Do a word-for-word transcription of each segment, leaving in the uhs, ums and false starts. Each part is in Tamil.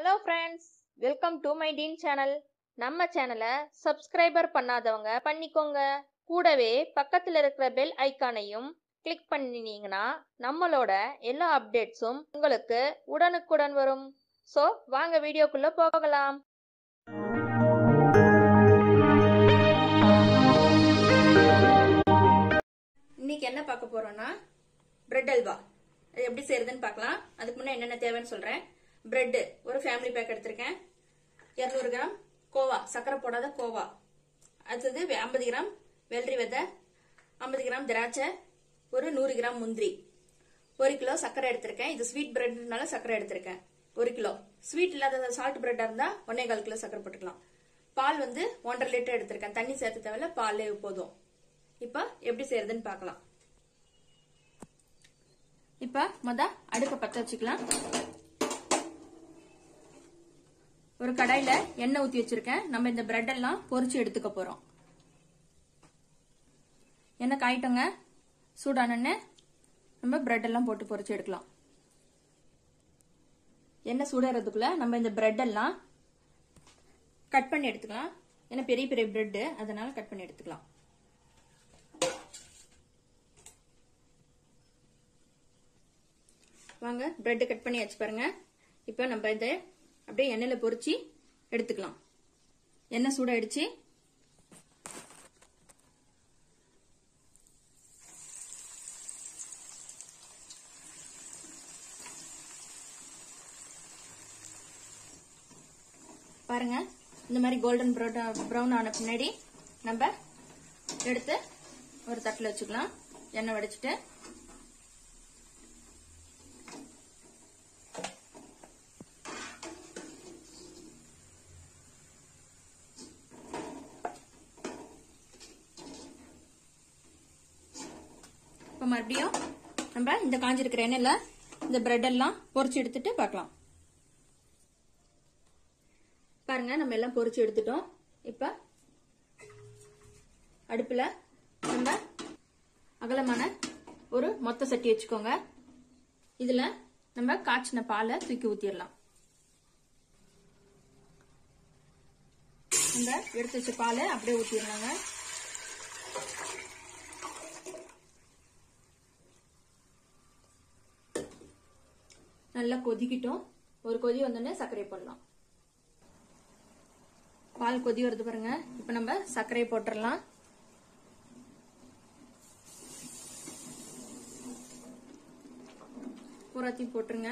Hello friends, welcome to my Dean channel. நம்ம சேனலை சப்ஸ்கிரைபர் பண்ணாதவங்க பண்ணிக்கோங்க. கூடவே பக்கத்துல இருக்கிற பெல் ஐகானையும் கிளிக் பண்ணினீங்கன்னா நம்மளோட எல்லா அப்டேட்ஸும் உங்களுக்கு உடனுக்குடன் வரும். சோ வாங்க வீடியோக்குள்ள போகலாம். இன்னைக்கு என்ன பார்க்க போறோம்னா பிரெட் அல்வா. அது எப்படி செய்யறதுன்னு பார்க்கலாம். அதுக்கு முன்னாடி என்னென்ன தேவைன்னு சொல்றேன். பிரெட் ஒரு ஃபேமிலி பேக் எடுத்திருக்கேன். இருநூறு கிராம் கோவா, சக்கரை போடாத கோவா. அடுத்தது ஐம்பது கிராம் வெள்ளரி விதை, ஐம்பது கிராம் திராட்சை, ஒரு நூறு கிராம் முந்திரி, ஒரு கிலோ சக்கரை எடுத்திருக்கேன். இது ஸ்வீட் பிரெட்னால சக்கரை எடுத்திருக்கேன் ஒரு கிலோ. ஸ்வீட் இல்லாத சால்ட் பிரெட்டா இருந்தா ஒன்னே கால் கிலோ சக்கரை போட்டுக்கலாம். பால் வந்து ஒன்றரை லிட்டர் எடுத்திருக்கேன். தண்ணி சேர்த்து தேவையில்ல, பாலே போதும். இப்ப எப்படி செய்யறதுன்னு பார்க்கலாம். இப்ப முத அடுப்பை பத்த வச்சுக்கலாம். ஒரு கடாயில எண்ணெய் ஊத்தி வச்சிருக்கேன். நம்ம இந்த பிரெட் எல்லாம் பொரிச்சு எடுத்துக்க போறோம். எண்ணெய் காயிட்டோங்க. சூடான நம்ம பிரெட் எல்லாம் போட்டு பொரிச்சு எடுக்கலாம். எண்ணெய் சூடாறதுக்குள்ள நம்ம இந்த பிரெட் எல்லாம் கட் பண்ணி எடுத்துக்கலாம். ஏன்னா பெரிய பெரிய பிரெட், அதனால கட் பண்ணி எடுத்துக்கலாம். வாங்க, பிரெட் கட் பண்ணி வச்சு பாருங்க. இப்ப நம்ம இதை அப்படியே எண்ணெயில பொரிச்சு எடுத்துக்கலாம். எண்ணெய் சூடாயிடுச்சு. பாருங்க, இந்த மாதிரி கோல்டன் ப்ரௌன் ஆன பின்னாடி நம்ம எடுத்து ஒரு தட்டுல வச்சுக்கலாம். எண்ணெய் வடிச்சிட்டு மறுபடியும் நம்ம இந்த காஞ்சிருக்கிற எண்ணெயில இந்த பிரெட் எல்லாம் பொரிச்சு எடுத்துட்டு பார்க்கலாம். பாருங்க, நம்ம எல்லாம் பொரிச்சு எடுத்துட்டோம். இப்ப அடுப்புல நம்ம அகலமான ஒரு மொத்த சட்டி வச்சுக்கோங்க. இதுல நம்ம காய்ச்சின பாலை தூக்கி ஊத்திடலாம். நம்ம எடுத்து வச்ச பாலை அப்படியே ஊத்திடலாங்க. நல்லா கொதிக்கிட்டோம். ஒரு கொதி வந்தோடனே சர்க்கரை போடலாம். பால் கொதி வருது பாருங்க. இப்ப நம்ம சர்க்கரை போட்டுடலாம். பூராத்தையும் போட்டுருங்க.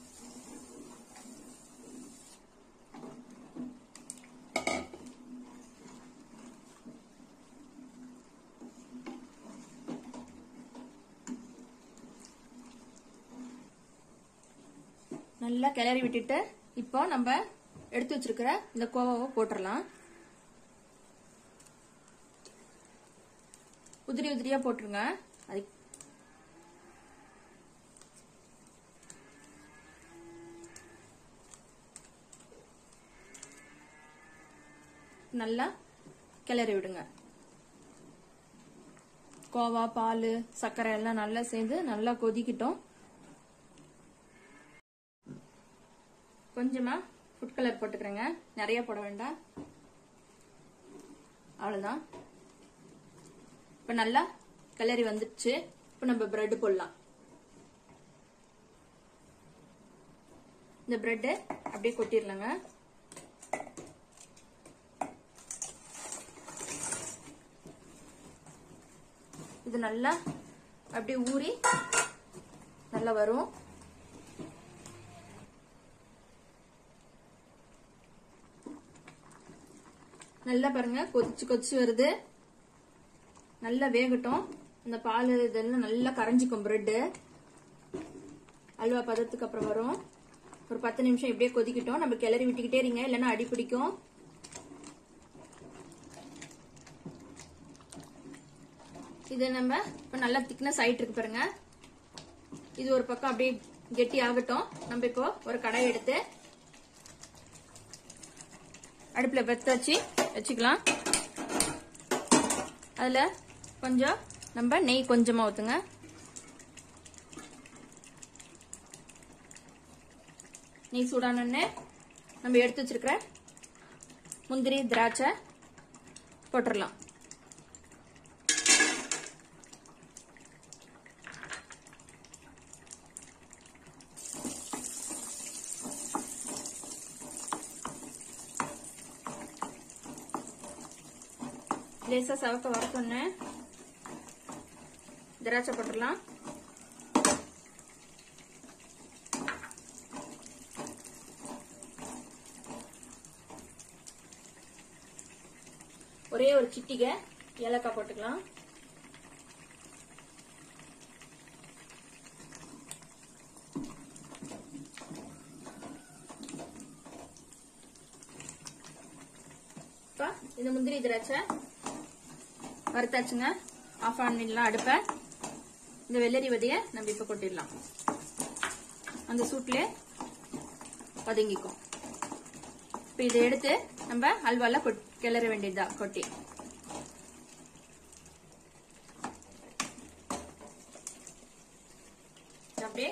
நல்லா கிளறி விட்டுட்டு இப்போ நம்ம எடுத்து வச்சிருக்கிற இந்த கோவாவை போட்டுடலாம். உதிரி உதிரியா போட்டுருங்க. அது நல்லா கிளறி விடுங்க. கோவா, பால், சர்க்கரை எல்லாம் நல்லா சேர்ந்து நல்லா கொதிக்கிட்டோம். கொஞ்சமா ஃபுட் கலர் போட்டுக்கிறேங்க. நிறைய போட வேண்டாம். அவ்வளவுதான். இப்ப நல்லா கிளறி வந்துடுச்சு. இப்ப நம்ம பிரெட் போடலாம். இந்த பிரெட் அப்படியே கொட்டிடலாங்க. இது நல்லா அப்படியே ஊறி நல்லா வரும். நல்லா பாருங்க, கொதிச்சு கொதிச்சு வருது. நல்லா வேகட்டும். இந்த பால் இதெல்லாம் நல்லா கரைஞ்சிக்கும். பிரெட் அல்வா பதத்துக்கு அப்புறம் வரும். ஒரு பத்து நிமிஷம் இப்படியே கொதிக்கிட்டோம். நம்ம கிளறி விட்டுக்கிட்டே இருங்க, இல்லைன்னா அடி பிடிக்கும். இது நம்ம இப்ப நல்லா திக்னஸ் ஆயிட்டு இருக்கு பாருங்க. இது ஒரு பக்கம் அப்படியே கெட்டி ஆகட்டும். நம்ம இப்போ ஒரு கடாய் எடுத்து அடுப்புல பத்த வச்சு வச்சுக்கலாம். அதுல கொஞ்சம் நம்ம நெய் கொஞ்சமா ஊத்துங்க. நெய் சூடானே நம்ம எடுத்து வச்சிருக்கிற முந்திரி திராட்சை போட்டுடலாம். லேசா சவக்க வறுத்தோன்னே திராட்சை போட்டுடலாம். ஒரே ஒரு சிட்டிகை ஏலக்காய் போட்டுக்கலாம். இந்த முந்திரி திராட்சை வறுத்தாச்சுங்க. ஆஃப் பண்ணிடலாம் அடுப்பை. இந்த வெள்ளரி விதைய நம்ம இப்ப கொட்டிடலாம். அந்த சூட்ல பதுங்கிக்கும். இப்ப இதை எடுத்து நம்ம அல்வால கிளற வேண்டியதா கொட்டி. அப்படியே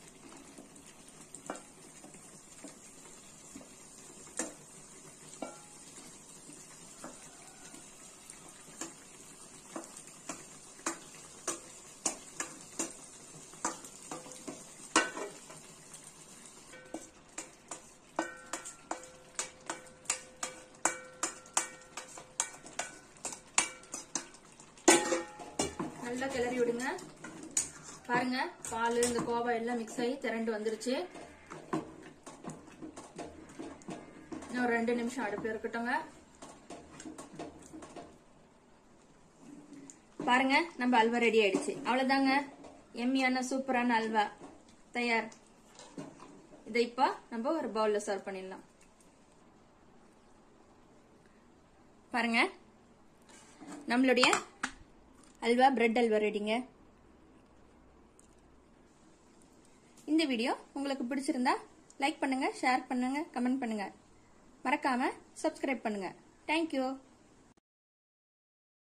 நல்லா கிளறி விடுங்க. பாருங்க, பால் இந்த கோவா எல்லாம் மிக்ஸ் ஆகி திரண்டு வந்துருச்சு. இன்னும் ஒரு ரெண்டு நிமிஷம் அடுப்புல இருக்கட்டும்ங்க. பாருங்க, நம்ம அல்வா ரெடி ஆயிடுச்சு. அவ்வளவுதாங்க, எம்மியான சூப்பரான அல்வா தயார். இதை இப்ப நம்ம ஒரு பவுல்ல சர்வ் பண்ணிடலாம். பாருங்க, நம்மளுடைய அல்வா பிரெட் அல்வா ரெடிங்க. இந்த வீடியோ உங்களுக்கு பிடிச்சிருந்தா லைக் பண்ணுங்க, ஷேர் பண்ணுங்க, கமெண்ட் பண்ணுங்க. மறக்காம சப்ஸ்கிரைப் பண்ணுங்க. தேங்க்யூ.